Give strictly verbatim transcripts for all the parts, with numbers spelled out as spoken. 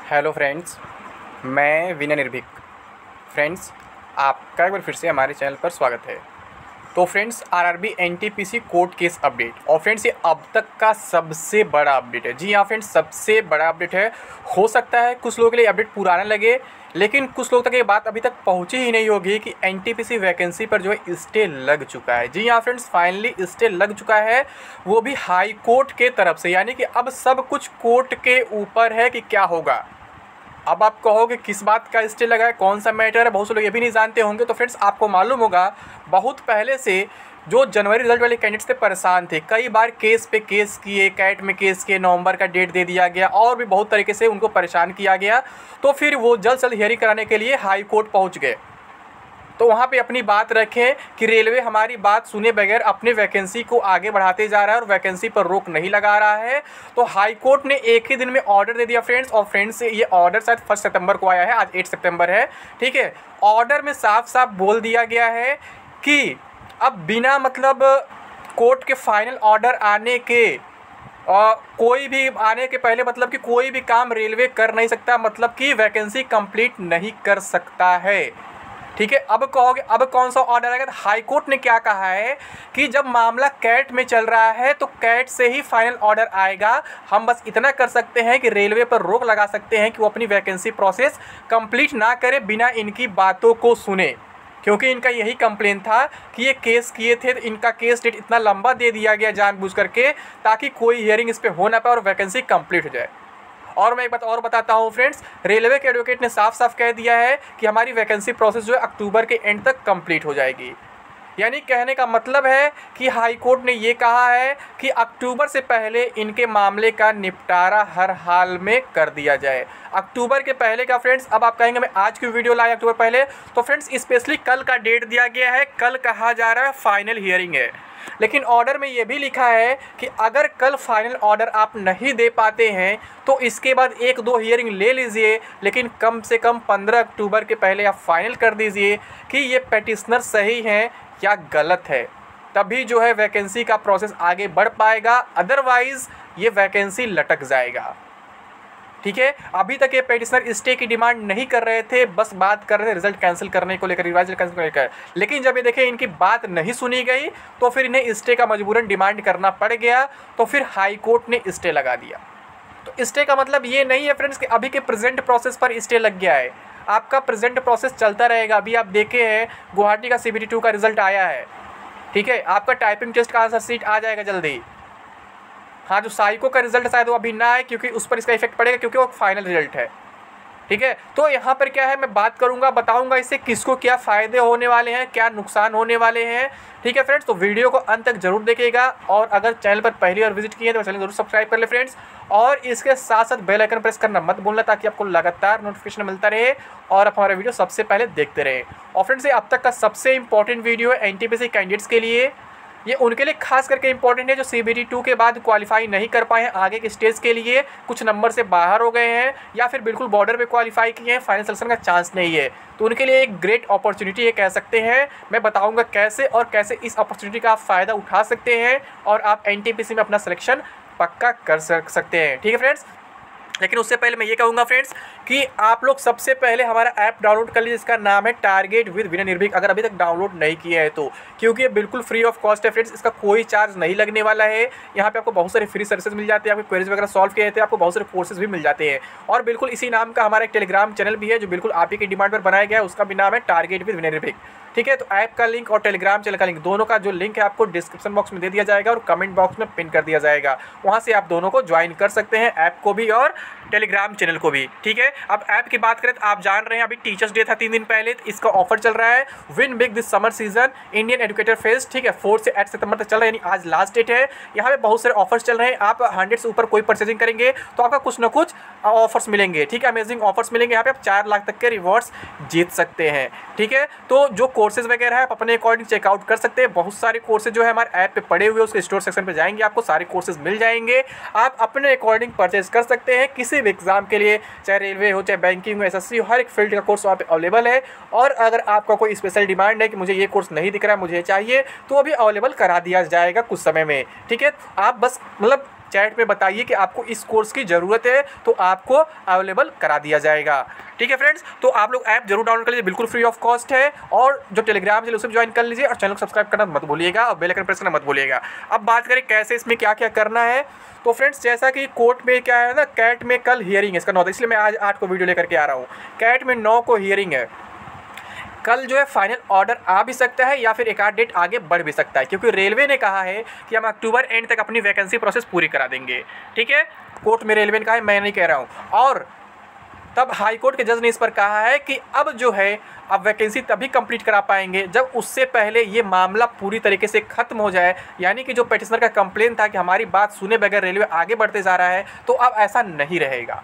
Hello friends, मैं विनय निर्भीक। Friends, आपका एक बार फिर से हमारे चैनल पर स्वागत है। तो friends, RRB NTPC court case update, और फ्रेंड्स ये अब तक का सबसे बड़ा अपडेट है। जी हाँ फ्रेंड्स, सबसे बड़ा अपडेट है। हो सकता है कुछ लोगों के लिए अपडेट पुराना लगे, लेकिन कुछ लोग तक ये बात अभी तक पहुंची ही नहीं होगी कि एनटीपीसी वैकेंसी पर जो है स्टे लग चुका है। जी हाँ फ्रेंड्स, फाइनली स्टे लग चुका है, वो भी हाई कोर्ट के तरफ से। यानी कि अब सब कुछ कोर्ट के ऊपर है कि क्या होगा। अब आप कहोगे किस बात का स्टे लगा है, कौन सा मैटर है, बहुत से लोग ये भी नहीं जानते होंगे। तो फ्रेंड्स, आपको मालूम होगा बहुत पहले से जो जनवरी रिजल्ट वाले कैंडिडेट्स थे परेशान थे, कई बार केस पे केस किए, कैट में केस किए, नवंबर का डेट दे दिया गया और भी बहुत तरीके से उनको परेशान किया गया। तो फिर वो जल्द से जल्द हियरिंग कराने के लिए हाई कोर्ट पहुँच गए। तो वहाँ पे अपनी बात रखें कि रेलवे हमारी बात सुने बगैर अपने वैकेंसी को आगे बढ़ाते जा रहा है और वैकेंसी पर रोक नहीं लगा रहा है। तो हाई कोर्ट ने एक ही दिन में ऑर्डर दे दिया फ्रेंड्स। और फ्रेंड्स, ये ऑर्डर शायद फर्स्ट सितंबर को आया है, आज एट सितंबर है। ठीक है, ऑर्डर में साफ साफ बोल दिया गया है कि अब बिना मतलब कोर्ट के फाइनल ऑर्डर आने के और कोई भी आने के पहले मतलब कि कोई भी काम रेलवे कर नहीं सकता, मतलब कि वैकेंसी कंप्लीट नहीं कर सकता है। ठीक है, अब कहोगे अब कौन सा ऑर्डर आएगा। तो हाई कोर्ट ने क्या कहा है कि जब मामला कैट में चल रहा है तो कैट से ही फाइनल ऑर्डर आएगा। हम बस इतना कर सकते हैं कि रेलवे पर रोक लगा सकते हैं कि वो अपनी वैकेंसी प्रोसेस कंप्लीट ना करे बिना इनकी बातों को सुने, क्योंकि इनका यही कंप्लेन था कि ये केस किए थे तो इनका केस डेट इतना लंबा दे दिया गया जानबूझ करके ताकि कोई हियरिंग इस पर हो ना पाए और वैकेंसी कंप्लीट हो जाए। और मैं एक बात और बताता हूँ फ्रेंड्स, रेलवे के एडवोकेट ने साफ साफ कह दिया है कि हमारी वैकेंसी प्रोसेस जो है अक्टूबर के एंड तक कंप्लीट हो जाएगी। यानी कहने का मतलब है कि हाई कोर्ट ने ये कहा है कि अक्टूबर से पहले इनके मामले का निपटारा हर हाल में कर दिया जाए। अक्टूबर के पहले का फ्रेंड्स, अब आप कहेंगे मैं आज की वीडियो लाया अक्टूबर पहले, तो फ्रेंड्स स्पेशली कल का डेट दिया गया है। कल कहा जा रहा है फाइनल हियरिंग है, लेकिन ऑर्डर में ये भी लिखा है कि अगर कल फाइनल ऑर्डर आप नहीं दे पाते हैं तो इसके बाद एक दो हियरिंग ले लीजिए, लेकिन कम से कम पंद्रह अक्टूबर के पहले आप फाइनल कर दीजिए कि ये पेटिशनर सही हैं या गलत है। तभी जो है वैकेंसी का प्रोसेस आगे बढ़ पाएगा, अदरवाइज़ ये वैकेंसी लटक जाएगा। ठीक है, अभी तक ये पेटिशनर स्टे की डिमांड नहीं कर रहे थे, बस बात कर रहे थे रिजल्ट कैंसिल करने को लेकर, रिवाइजल कैंसिल को लेकर। लेकिन जब ये देखें इनकी बात नहीं सुनी गई तो फिर इन्हें स्टे का मजबूरन डिमांड करना पड़ गया। तो फिर हाई कोर्ट ने स्टे लगा दिया। तो स्टे का मतलब ये नहीं है फ्रेंड्स कि अभी के प्रेजेंट प्रोसेस पर स्टे लग गया है। आपका प्रेजेंट प्रोसेस चलता रहेगा। अभी आप देखे हैं गुवाहाटी का सी बी टी टू का रिजल्ट आया है। ठीक है, आपका टाइपिंग टेस्ट का आंसर शीट आ जाएगा जल्दी। हाँ, जो साइको का रिजल्ट शायद वो अभी ना आए क्योंकि उस पर इसका इफेक्ट पड़ेगा, क्योंकि वो फाइनल रिजल्ट है। ठीक है, तो यहाँ पर क्या है, मैं बात करूँगा, बताऊँगा इससे किसको क्या फ़ायदे होने वाले हैं, क्या नुकसान होने वाले हैं। ठीक है फ्रेंड्स, तो वीडियो को अंत तक जरूर देखिएगा। और अगर चैनल पर पहली बार विजिट किए हैं तो चैनल जरूर सब्सक्राइब कर ले फ्रेंड्स। और इसके साथ साथ बेल आइकन प्रेस करना मत भूलना ताकि आपको लगातार नोटिफिकेशन मिलता रहे और आप हमारा वीडियो सबसे पहले देखते रहें। और फ्रेंड्स, ये अब तक का सबसे इंपॉर्टेंट वीडियो है एनटीपीसी कैंडिडेट्स के लिए। ये उनके लिए खास करके इंपॉर्टेंट है जो सी बी टी टू के बाद क्वालिफाई नहीं कर पाए हैं आगे के स्टेज के लिए, कुछ नंबर से बाहर हो गए हैं या फिर बिल्कुल बॉर्डर पे क्वालिफाई किए हैं, फाइनल सिलेक्शन का चांस नहीं है। तो उनके लिए एक ग्रेट अपॉर्चुनिटी ये कह सकते हैं। मैं बताऊंगा कैसे और कैसे इस अपॉर्चुनिटी का आप फ़ायदा उठा सकते हैं और आप एनटीपीसी में अपना सिलेक्शन पक्का कर सकते हैं। ठीक है फ्रेंड्स, लेकिन उससे पहले मैं ये कहूँगा फ्रेंड्स कि आप लोग सबसे पहले हमारा ऐप डाउनलोड कर लीजिए, जिसका नाम है टारगेट विद विनय निर्भीक, अगर अभी तक डाउनलोड नहीं किया है तो, क्योंकि ये बिल्कुल फ्री ऑफ कॉस्ट है फ्रेंड्स। इसका कोई चार्ज नहीं लगने वाला है। यहाँ पे आपको बहुत सारे फ्री सर्विसेज मिल जाते हैं, आपको क्वेरीज वगैरह सॉल्व किए जाते हैं, आपको बहुत सारे कोर्सेज भी मिल जाते हैं। और बिल्कुल इसी नाम का हमारा एक टेलीग्राम चैनल भी है जो बिल्कुल आप ही की डिमांड पर बनाया गया है, उसका भी नाम है टारगेट विद विनय निर्भीक। ठीक है, तो ऐप का लिंक और टेलीग्राम चैनल का लिंक, दोनों का जो लिंक है आपको डिस्क्रिप्शन बॉक्स में दे दिया जाएगा और कमेंट बॉक्स में पिन कर दिया जाएगा। वहाँ से आप दोनों को ज्वाइन कर सकते हैं, ऐप को भी और टेलीग्राम चैनल को भी। ठीक है, अब ऐप की बात करें तो आप जान रहे हैं अभी टीचर्स डे था तीन दिन पहले, तो इसका ऑफर चल रहा है win big this summer season Indian educator fest. ठीक है, फोर से आठ सितंबर तक चल रहा है, यानी आज लास्ट डेट है। यहाँ पे बहुत सारे ऑफर्स चल रहे हैं। आप हंड्रेड से ऊपर कोई परचेजिंग करेंगे तो आपका कुछ ना कुछ ऑफर्स मिलेंगे। ठीक है, अमेजिंग ऑफर्स मिलेंगे। यहाँ पे आप चार लाख तक के रिवॉर्ड्स जीत सकते हैं। ठीक है, तो जो कोर्सेज वगैरह है आप अपने अकॉर्डिंग चेकआउट कर सकते हैं। बहुत सारे कोर्सेज जो है हमारे ऐप पे पड़े हुए, उसके स्टोर सेक्शन पे जाएंगे आपको सारे कोर्सेज मिल जाएंगे। आप अपने अकॉर्डिंग परचेज कर सकते हैं किसी भी एग्जाम के लिए, चाहे रेलवे हो, चाहे बैंकिंग हो, एसएससी हो, हर एक फील्ड का कोर्स वहाँ पे अवेलेबल है। और अगर आपका कोई स्पेशल डिमांड है कि मुझे ये कोर्स नहीं दिख रहा है, मुझे चाहिए, तो अभी अवेलेबल करा दिया जाएगा कुछ समय में। ठीक है, आप बस मतलब चैट में बताइए कि आपको इस कोर्स की ज़रूरत है, तो आपको अवेलेबल करा दिया जाएगा। ठीक है फ्रेंड्स, तो आप लोग ऐप जरूर डाउनलोड कर लीजिए, बिल्कुल फ्री ऑफ कॉस्ट है। और जो टेलीग्राम चैनल उसे भी ज्वाइन कर लीजिए और चैनल को सब्सक्राइब करना मत भूलिएगा और बेल आइकन प्रेस करना मत भूलिएगा। अब बात करें कैसे इसमें क्या क्या करना है। तो फ्रेंड्स, जैसा कि कोर्ट में क्या है ना, कैट में कल हियरिंग है इसका नौ, इसलिए मैं आज आठ को वीडियो लेकर के आ रहा हूँ। कैट में नौ को हियरिंग है। कल जो है फाइनल ऑर्डर आ भी सकता है या फिर एक आध डेट आगे बढ़ भी सकता है, क्योंकि रेलवे ने कहा है कि हम अक्टूबर एंड तक अपनी वैकेंसी प्रोसेस पूरी करा देंगे। ठीक है, कोर्ट में रेलवे ने कहा है, मैं नहीं कह रहा हूँ। और तब हाई कोर्ट के जज ने इस पर कहा है कि अब जो है अब वैकेंसी तभी कंप्लीट करा पाएंगे जब उससे पहले ये मामला पूरी तरीके से खत्म हो जाए। यानी कि जो पेटिशनर का कंप्लेन था कि हमारी बात सुने बगैर रेलवे आगे बढ़ते जा रहा है, तो अब ऐसा नहीं रहेगा।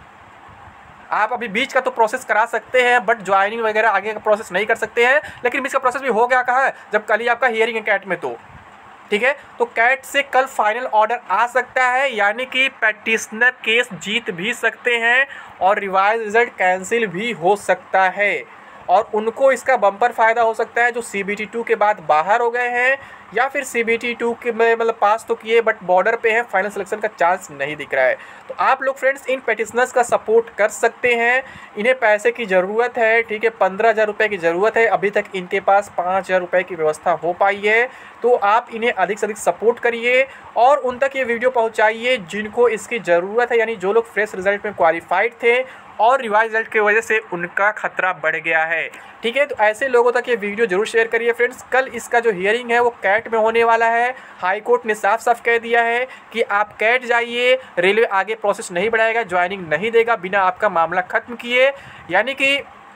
आप अभी बीच का तो प्रोसेस करा सकते हैं, बट ज्वाइनिंग वगैरह आगे का प्रोसेस नहीं कर सकते हैं। लेकिन बीच का प्रोसेस भी हो गया कहाँ है, जब कल ही आपका हियरिंग है कैट में। तो ठीक है, तो कैट से कल फाइनल ऑर्डर आ सकता है, यानी कि पेटिशनर केस जीत भी सकते हैं और रिवाइज रिजल्ट कैंसिल भी हो सकता है। और उनको इसका बम्पर फ़ायदा हो सकता है जो सी बी टी टू के बाद बाहर हो गए हैं या फिर सी बी टी टू के में मतलब पास तो किए बट बॉर्डर पे हैं, फाइनल सिलेक्शन का चांस नहीं दिख रहा है। तो आप लोग फ्रेंड्स इन पेटिशनर्स का सपोर्ट कर सकते हैं। इन्हें पैसे की ज़रूरत है, ठीक है, पंद्रह हज़ार रुपये की ज़रूरत है। अभी तक इनके पास पाँच हज़ार रुपये की व्यवस्था हो पाई है। तो आप इन्हें अधिक से अधिक सपोर्ट करिए और उन तक ये वीडियो पहुँचाइए जिनको इसकी ज़रूरत है, यानी जो लोग फ्रेश रिजल्ट में क्वालिफाइड थे और रिवाइज रिजल्ट की वजह से उनका खतरा बढ़ गया है। ठीक है, तो ऐसे लोगों तक ये वीडियो जरूर शेयर करिए फ्रेंड्स। कल इसका जो हियरिंग है वो कैट में होने वाला है। हाई कोर्ट ने साफ साफ कह दिया है कि आप कैट जाइए, रेलवे आगे प्रोसेस नहीं बढ़ाएगा, ज्वाइनिंग नहीं देगा बिना आपका मामला खत्म किए। यानी कि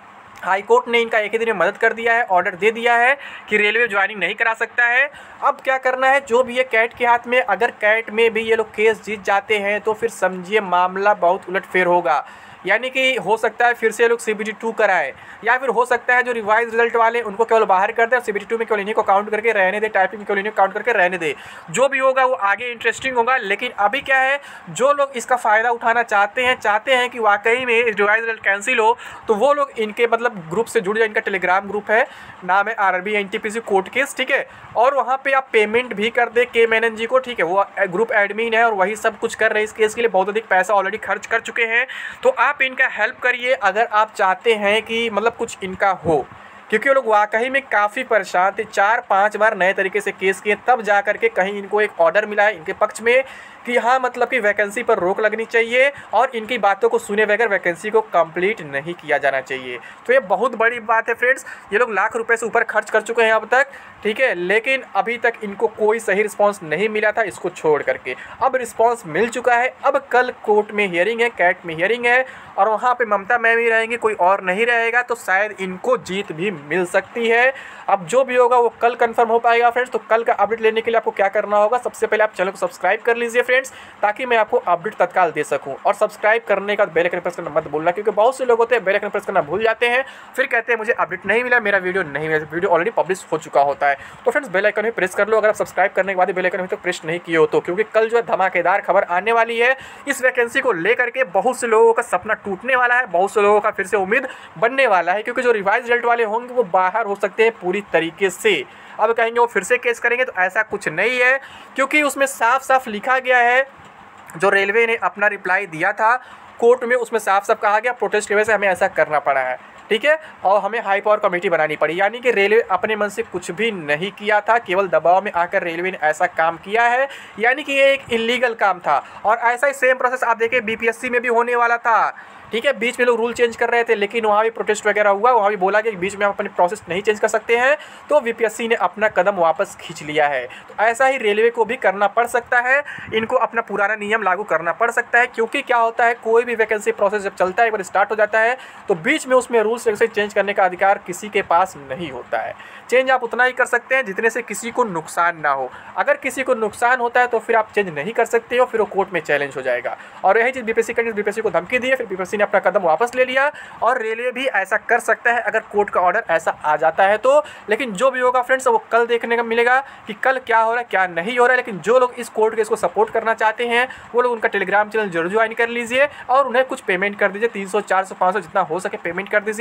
हाई कोर्ट ने इनका एक ही दिन में मदद कर दिया है, ऑर्डर दे दिया है कि रेलवे ज्वाइनिंग नहीं करा सकता है। अब क्या करना है, जो भी है कैट के हाथ में। अगर कैट में भी ये लोग केस जीत जाते हैं तो फिर समझिए मामला बहुत उलटफेर होगा। यानी कि हो सकता है फिर से लोग सी बी टी टू कराए, या फिर हो सकता है जो रिवाइज रिजल्ट वाले उनको केवल बाहर कर दे और सी बी टी टू में केवल इन्हीं को काउंट करके रहने दे, टाइपिंग में केवल इन्हीं को काउंट करके रहने दे। जो भी होगा वो आगे इंटरेस्टिंग होगा। लेकिन अभी क्या है, जो लोग इसका फ़ायदा उठाना चाहते हैं चाहते हैं कि वाकई में रिवाइज रिजल्ट कैंसिल हो, तो वो लोग इनके मतलब ग्रुप से जुड़ जाए। इनका टेलीग्राम ग्रुप है, नाम है R R B N T P C court case. ठीक है, और वहाँ पे आप पेमेंट भी कर दे के मेनन जी को। ठीक है, वो ग्रुप एडमिन है और वही सब कुछ कर रहे हैं इस केस के लिए, बहुत अधिक पैसा ऑलरेडी खर्च कर चुके हैं। तो आप इनका हेल्प करिए अगर आप चाहते हैं कि मतलब कुछ इनका हो, क्योंकि वो लोग वाकई में काफ़ी परेशान थे। चार पांच बार नए तरीके से केस किए, तब जा करके कहीं इनको एक ऑर्डर मिला है इनके पक्ष में कि हाँ मतलब कि वैकेंसी पर रोक लगनी चाहिए और इनकी बातों को सुने बगैर वैकेंसी को कंप्लीट नहीं किया जाना चाहिए। तो ये बहुत बड़ी बात है फ्रेंड्स। ये लोग लाख रुपए से ऊपर खर्च कर चुके हैं अब तक। ठीक है, लेकिन अभी तक इनको कोई सही रिस्पांस नहीं मिला था इसको छोड़ करके। अब रिस्पांस मिल चुका है। अब कल कोर्ट में हियरिंग है, कैट में हियरिंग है और वहाँ पे ममता मैम ही रहेंगी, कोई और नहीं रहेगा। तो शायद इनको जीत भी मिल सकती है। अब जो भी होगा वो कल कंफर्म हो पाएगा फ्रेंड्स। तो कल का अपडेट लेने के लिए आपको क्या करना होगा, सबसे पहले आप चैनल को सब्सक्राइब कर लीजिए फ्रेंड्स, ताकि मैं आपको अपडेट तत्काल दे सकूं। और सब्सक्राइब करने का बेल आइकन प्रेस करना मत भूलना, क्योंकि बहुत से लोग होते हैं बेल आइकन प्रेस करना भूल जाते हैं, फिर कहते हैं मुझे अपडेट नहीं मिला, मेरा वीडियो नहीं मिला। वीडियो ऑलरेडी पब्लिश हो चुका होता है। तो फ्रेंड्स बेल आइकन भी प्रेस कर लो अगर आप सब्सक्राइब करने के बाद बेल आइकन अभी तक प्रेस नहीं किए हो तो, क्योंकि कल जो है धमाकेदार खबर आने वाली है। इस वैकेंसी को लेकर के बहुत से लोगों का सपना टूटने वाला है, बहुत से लोगों का फिर से उम्मीद बनने वाला है, क्योंकि जो रिवाइज रिजल्ट वाले होंगे वो बाहर हो सकते हैं पूरी तरीके से। अब कहेंगे वो फिर से केस करेंगे, तो ऐसा कुछ नहीं है, क्योंकि उसमें साफ साफ लिखा गया है। जो रेलवे ने अपना रिप्लाई दिया था कोर्ट में, उसमें साफ साफ कहा गया प्रोटेस्ट की वजह से हमें ऐसा करना पड़ा है। ठीक है, और हमें हाई पावर कमेटी बनानी पड़ी। यानी कि रेलवे अपने मन से कुछ भी नहीं किया था, केवल दबाव में आकर रेलवे ने ऐसा काम किया है। यानी कि ये एक इलीगल काम था। और ऐसा ही सेम प्रोसेस आप देखिए बी पी एस सी में भी होने वाला था। ठीक है, बीच में लोग रूल चेंज कर रहे थे, लेकिन वहाँ भी प्रोटेस्ट वगैरह हुआ, वहाँ भी बोला कि बीच में हम अपने प्रोसेस नहीं चेंज कर सकते हैं। तो वीपीएससी ने अपना कदम वापस खींच लिया है। तो ऐसा ही रेलवे को भी करना पड़ सकता है, इनको अपना पुराना नियम लागू करना पड़ सकता है। क्योंकि क्या होता है, कोई भी वैकेंसी प्रोसेस जब चलता है, एक बार स्टार्ट हो जाता है, तो बीच में उसमें रूल्स रेगुलेशन चेंज करने का अधिकार किसी के पास नहीं होता है। चेंज आप उतना ही कर सकते हैं जितने से किसी को नुकसान ना हो। अगर किसी को नुकसान होता है तो फिर आप चेंज नहीं कर सकते हो, फिर वो कोर्ट में चैलेंज हो जाएगा। और यही चीज़ बीपीएससी करनी, बीपीएससी को धमकी दी है, फिर बीपीएससी ने अपना कदम वापस ले लिया। और रेलवे भी ऐसा कर सकता है अगर कोर्ट का ऑर्डर ऐसा आ जाता है तो। लेकिन जो भी होगा फ्रेंड्स वो कल देखने को मिलेगा कि कल क्या हो रहा है क्या नहीं हो रहा है। लेकिन जो लोग इस कोर्ट केस को सपोर्ट करना चाहते हैं वो लोग उनका टेलीग्राम चैनल जरूर ज्वाइन कर लीजिए और उन्हें कुछ पेमेंट कर दीजिए, तीन सौ चार सौ पाँच सौ जितना हो सके पेमेंट कर दीजिए।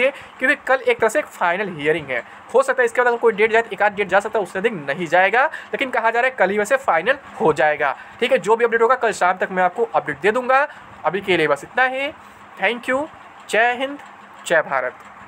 लिए, क्योंकि कल एक तरह से एक फाइनल हियरिंग है। हो सकता है इसके बाद अगर कोई डेट जाए तो एक आध डेट जा सकता है, उससे अधिक नहीं जाएगा, लेकिन कहा जा रहा है कल ही वैसे फाइनल हो जाएगा। ठीक है, जो भी अपडेट होगा कल शाम तक मैं आपको अपडेट दे दूंगा। अभी के लिए बस इतना ही। Thank you. जय हिंद, जय भारत।